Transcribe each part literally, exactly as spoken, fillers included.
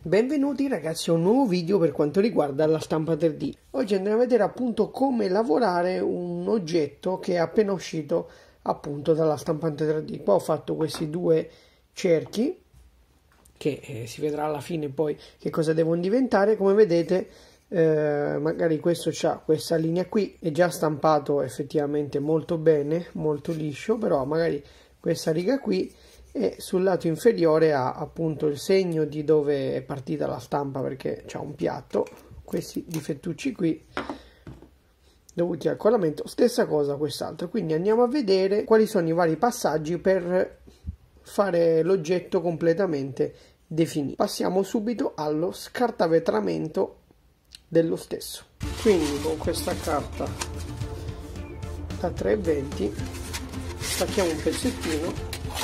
Benvenuti ragazzi a un nuovo video per quanto riguarda la stampa tre D. Oggi andremo a vedere appunto come lavorare un oggetto che è appena uscito appunto dalla stampante tre D. Poi ho fatto questi due cerchi che eh, si vedrà alla fine poi che cosa devono diventare. Come vedete eh, magari questo c'ha questa linea qui, è già stampato effettivamente molto bene, molto liscio, però magari questa riga qui, e sul lato inferiore ha appunto il segno di dove è partita la stampa perché c'ha un piatto, questi difettucci qui dovuti al colamento, stessa cosa quest'altro. Quindi andiamo a vedere quali sono i vari passaggi per fare l'oggetto completamente definito. Passiamo subito allo scartavetramento dello stesso. Quindi con questa carta da tre e venti stacchiamo un pezzettino,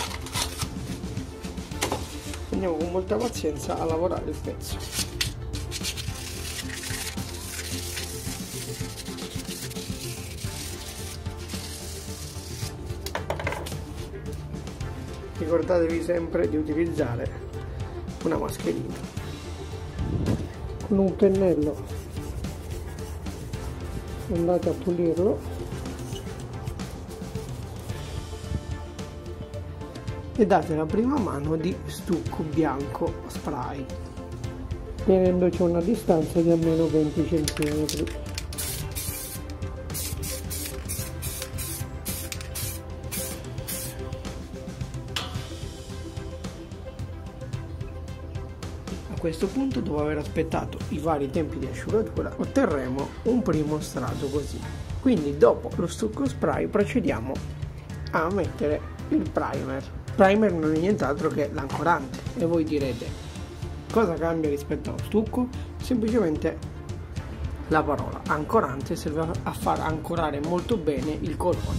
andiamo con molta pazienza a lavorare il pezzo. Ricordatevi sempre di utilizzare una mascherina. Con un pennello andate a pulirlo e date la prima mano di stucco bianco spray, tenendoci una distanza di almeno venti centimetri. A questo punto, dopo aver aspettato i vari tempi di asciugatura, otterremo un primo strato così. Quindi dopo lo stucco spray procediamo a mettere il primer. Primer non è nient'altro che l'ancorante, e voi direte cosa cambia rispetto allo stucco? Semplicemente la parola ancorante serve a far ancorare molto bene il colore.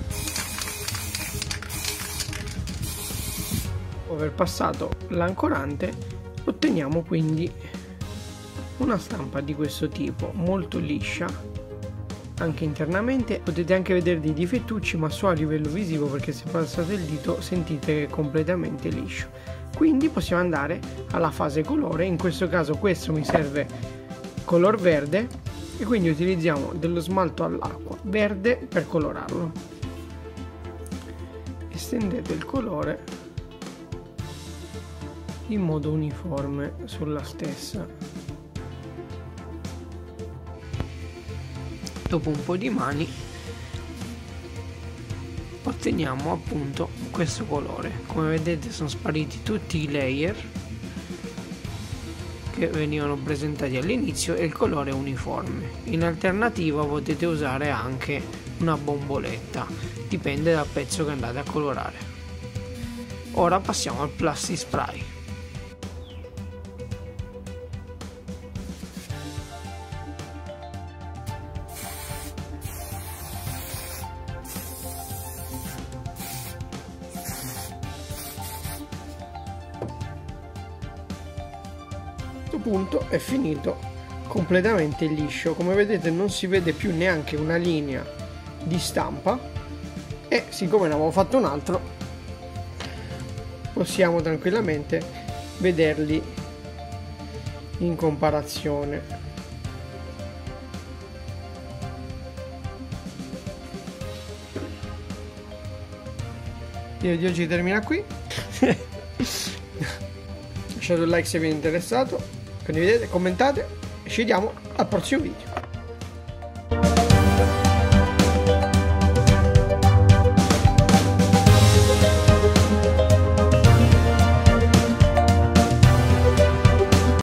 Dopo aver passato l'ancorante otteniamo quindi una stampa di questo tipo, molto liscia anche internamente. Potete anche vedere dei difettucci, ma solo a livello visivo, perché se passate il dito sentite che è completamente liscio. Quindi possiamo andare alla fase colore. In questo caso questo mi serve color verde e quindi utilizziamo dello smalto all'acqua verde per colorarlo. Estendete il colore in modo uniforme sulla stessa. Dopo un po' di mani otteniamo appunto questo colore. Come vedete sono spariti tutti i layer che venivano presentati all'inizio e il colore è uniforme. In alternativa potete usare anche una bomboletta, dipende dal pezzo che andate a colorare. Ora passiamo al plastic spray. Punto è finito completamente liscio. Come vedete non si vede più neanche una linea di stampa, e siccome ne avevo fatto un altro possiamo tranquillamente vederli in comparazione. Il video di oggi termina qui. Lasciate un like se vi è interessato, condividete, commentate e ci vediamo al prossimo video.